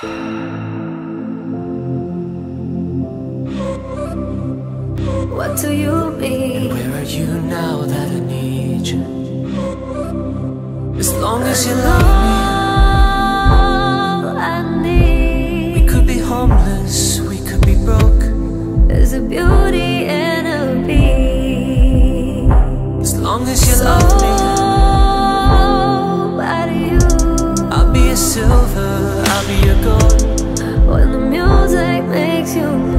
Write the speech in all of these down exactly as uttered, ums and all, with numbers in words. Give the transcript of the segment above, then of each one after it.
What do you mean? And where are you now that I need you? As long as you love me, all I need. we could be homeless, we could be broke. There's a beauty in a beat. As long as you love me, Why do you? I'll be a silver, I'll be a gold. When the music makes you move.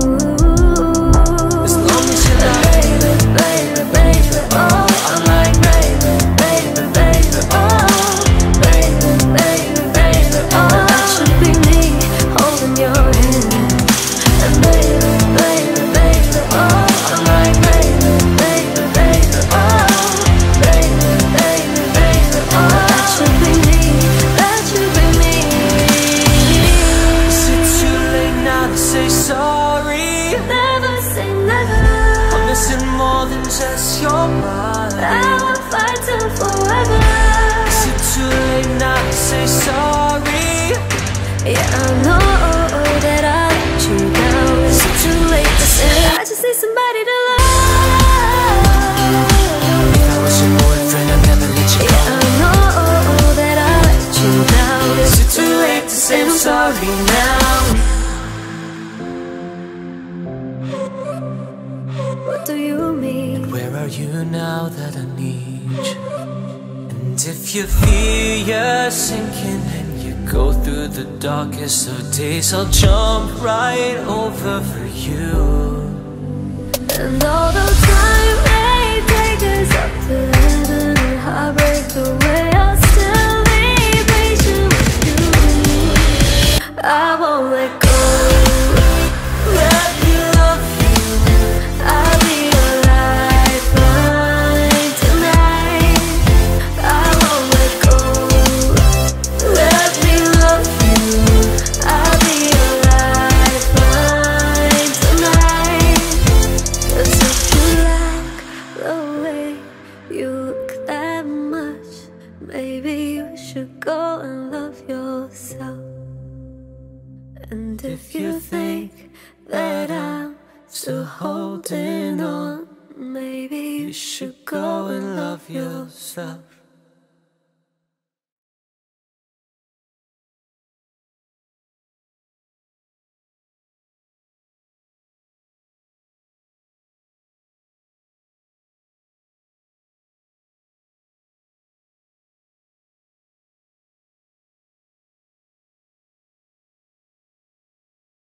As long as you love me, Baby, baby, baby, oh, I'm like baby, baby, baby, oh, baby, baby, baby, oh. That should be me holding your hand. And baby, baby, baby, oh, I'm like baby, baby, baby, oh, baby, baby, baby, oh. That should be me, that should be me. is it too late now to say sorry? Never say never. I'm missing more than just your body. I will fight till forever. Is it too late now to say sorry? Yeah, I know that I let you down. Is it too late to say I just need somebody to love? If I was your boyfriend, I'd never let you go. Yeah, I know that I let you down. Is it too late to say I'm sorry now? What do you mean? Where are you now that I need you? And if you feel you're sinking and you go through the darkest of days, I'll jump right over for you. And although time may take us up to heaven and heartbreak away, I'll still be patient with you. I won't let go. Let me love you. I'll be your lifeline tonight. I won't let go. Let me love you. I'll be your lifeline tonight. 'Cause if you like the way you look that much, maybe you should go and love yourself. And if you think that I'm still holding on, maybe you should go and love yourself.